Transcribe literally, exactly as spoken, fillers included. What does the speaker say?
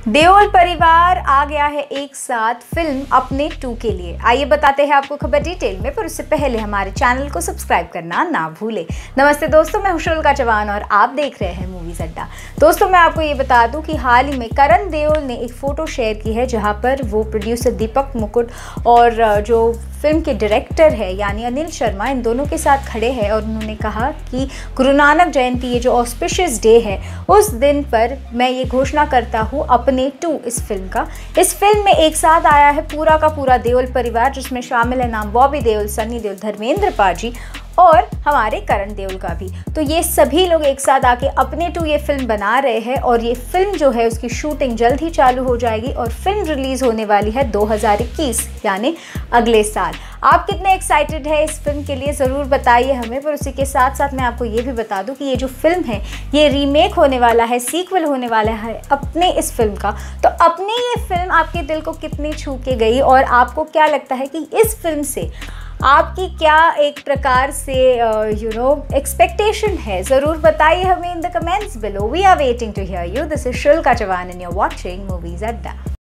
देओल परिवार आ गया है एक साथ फिल्म अपने टू के लिए। आइए बताते हैं आपको खबर डिटेल में, पर उससे पहले हमारे चैनल को सब्सक्राइब करना ना भूलें। नमस्ते दोस्तों, मैं हुशरुल का जवान और आप देख रहे हैं मूवीज अड्डा। दोस्तों मैं आपको ये बता दूं कि हाल ही में करण देओल ने एक फ़ोटो शेयर की है जहां पर वो प्रोड्यूसर दीपक मुकुट और जो फिल्म के डायरेक्टर है यानी अनिल शर्मा, इन दोनों के साथ खड़े हैं और उन्होंने कहा कि गुरु नानक जयंती, ये जो ऑस्पिशियस डे है, उस दिन पर मैं ये घोषणा करता हूँ अपने टू इस फिल्म का। इस फिल्म में एक साथ आया है पूरा का पूरा देओल परिवार, जिसमें शामिल है नाम बॉबी देओल, सनी देओल, धर्मेंद्र पाजी और हमारे करण देओल का भी। तो ये सभी लोग एक साथ आके अपने टू ये फिल्म बना रहे हैं और ये फिल्म जो है उसकी शूटिंग जल्द ही चालू हो जाएगी और फिल्म रिलीज़ होने वाली है दो हज़ार इक्कीस यानी अगले साल। आप कितने एक्साइटेड है इस फिल्म के लिए ज़रूर बताइए हमें। पर उसी के साथ साथ मैं आपको ये भी बता दूं कि ये जो फिल्म है ये रीमेक होने वाला है, सीक्वल होने वाला है अपने इस फिल्म का। तो अपनी ये फिल्म आपके दिल को कितनी छू के गई और आपको क्या लगता है कि इस फिल्म से आपकी क्या एक प्रकार से यू नो एक्सपेक्टेशन है, ज़रूर बताइए हमें in the comments below. We are waiting to hear you. This is शुल का जवान and you are watching movies अड्डा।